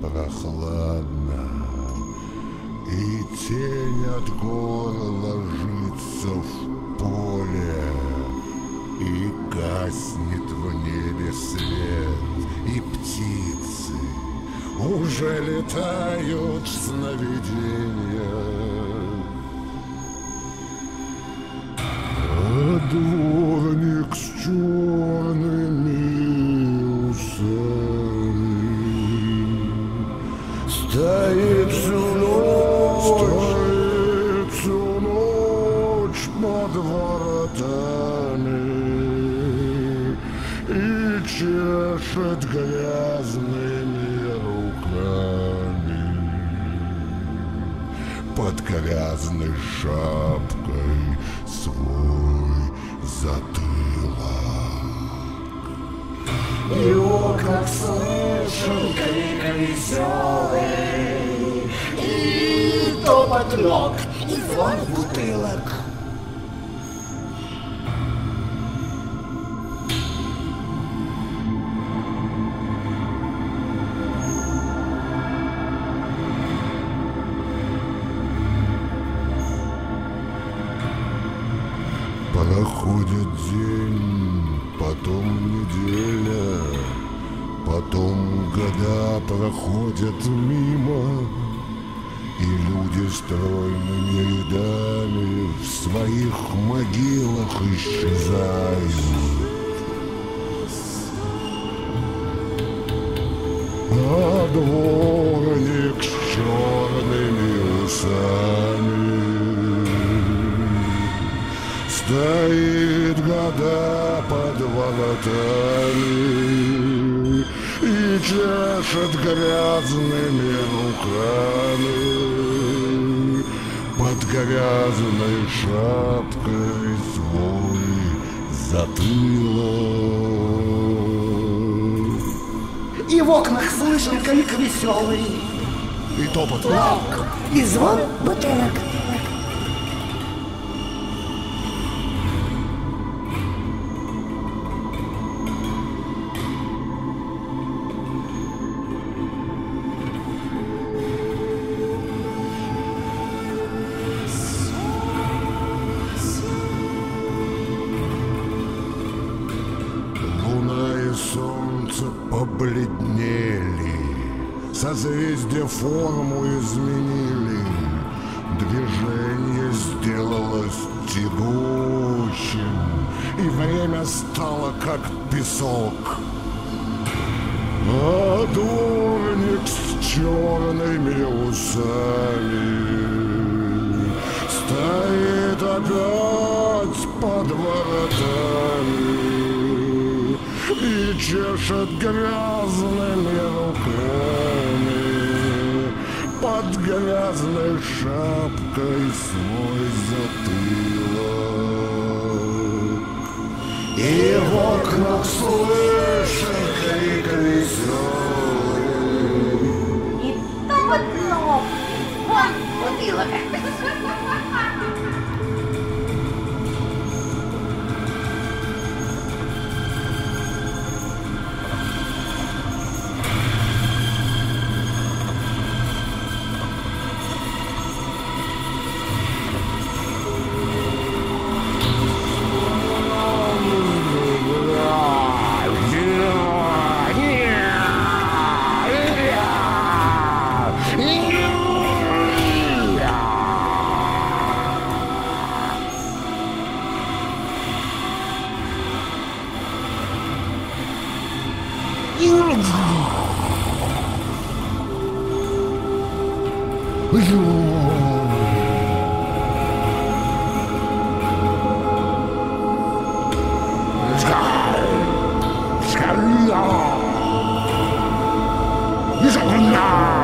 прохладно, и тень от гор ложится в поле, и гаснет в небе свет, и птицы уже летают в сновидения. А дворник с черными усами стоит всю ночь под воротами и чешет грязными руками под грязной шапкой свой затылок. И в окнах слышен крик веселый, и топот ног, и звон бутылок. Проходит день, потом неделя, потом года проходят мимо, и люди стройными рядами в своих могилах исчезают. А дворник с черными усами стоит года под воротами и чешет грязными руками под грязной шапкой свой затылок. И в окнах слышен крик веселый, И топот ног, и звон бутылок. солнце побледнели, созвездия форму изменили, движение сделалось тягучим, и время стало как песок. А дворник с черными усами стоит опять под воротами и чешет грязными руками под грязной шапкой свой затылок. И в окнах слышен крик веселый, и топот ног, вон бутылок. Yeah!